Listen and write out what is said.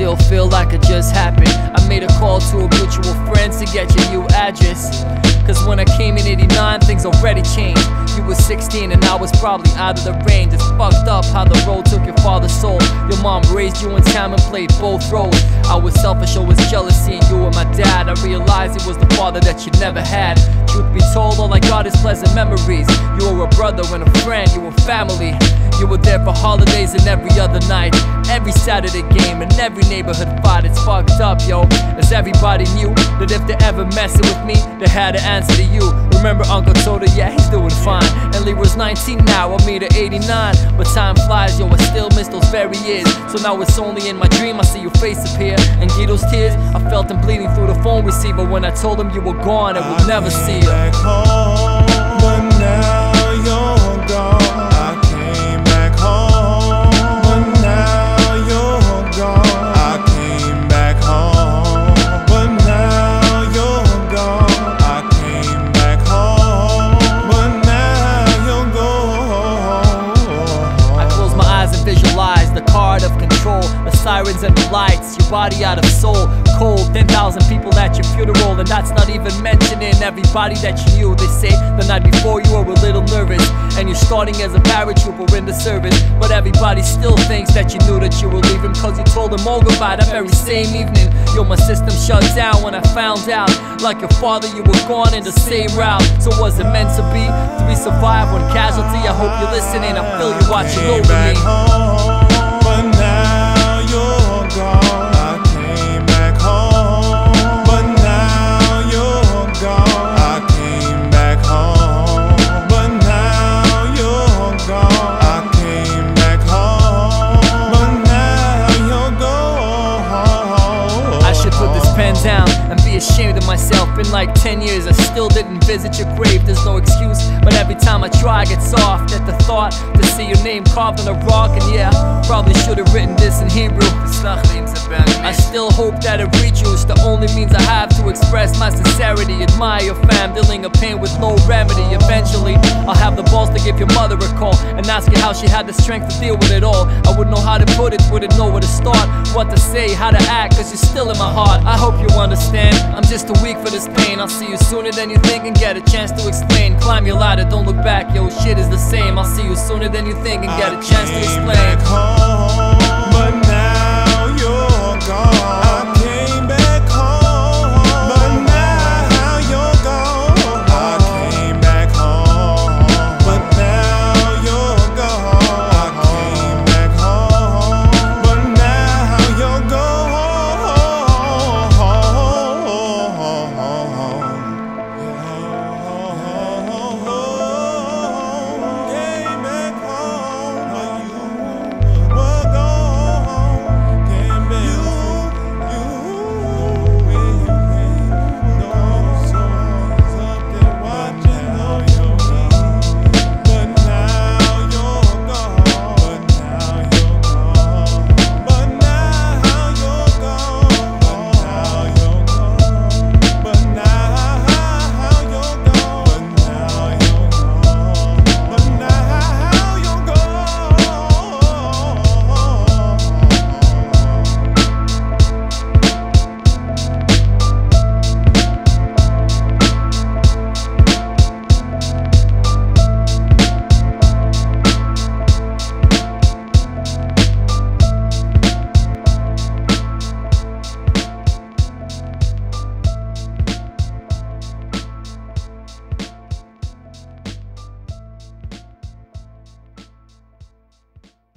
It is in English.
still feel like it just happened. I made a call to a mutual friend to get your new address, cause when I came in '89, things already changed. You were 16 and I was probably out of the range. It's fucked up how the road took your father's soul. Your mom raised you in town and played both roles. I was selfish, always jealous seeing you and my dad. I realized it was the father that you never had. Truth be told, all I got is pleasant memories. You were a brother and a friend, you were family. You were there for holidays and every other night, every Saturday game and every neighborhood fight. It's fucked up, yo, as everybody knew that if they ever messing with me, they had to answer to you. Remember Uncle Toda? Yeah, he's doing fine. And Leroy's 19 now, I'm at 89. But time flies, yo, I still miss those very years. So now it's only in my dream I see your face appear. And Guido's tears, I felt him bleeding through the phone receiver when I told him you were gone and we'll never see you. Back home, but now you're gone. I came back home, but now you're gone. I came back home, but now you're gone. I came back home, but now you're gone. I close my eyes and visualize the card of control, the sirens and the lights, your body out of soul. Cold, 10,000 people at your funeral, and that's not even mentioning everybody that you knew. They say the night before you were a little nervous, and you're starting as a paratrooper in the service. But everybody still thinks that you knew that you were leaving, cause you told them all goodbye that very same evening. Yo, my system shut down when I found out. Like your father, you were gone in the same route. So was it meant to be? Do we survive one casualty? I hope you're listening, I feel you watching over me. Home, but now you're gone. Down and be ashamed of myself. Been like 10 years, I still didn't visit your grave. There's no excuse, but every time I try I get soft at the thought to see your name carved on a rock. And yeah, probably should have written this in Hebrew. I still hope that it reaches you. It's the only means I have to express my sincerity. Admire your fam, dealing a pain with no remedy. Eventually, I'll have the balls to give your mother a call and ask her how she had the strength to deal with it all. I wouldn't know how to put it, wouldn't know where to start, what to say, how to act, cause you're still in my heart. I hope you understand, I'm just too weak for this pain. I'll see you sooner than you think and get a chance to explain. Climb your ladder, don't look back, yo, shit is the same. I'll see you sooner than you think and get a chance to explain.